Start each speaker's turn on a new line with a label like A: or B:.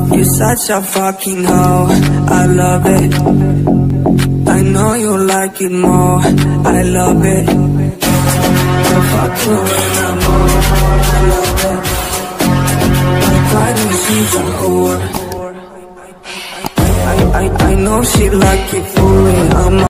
A: You're such a fucking hoe, I love it. I know you like it more, I love it. The fuck you when I'm more, I love it. My pride when she's a whore. I know she like it for it, I'm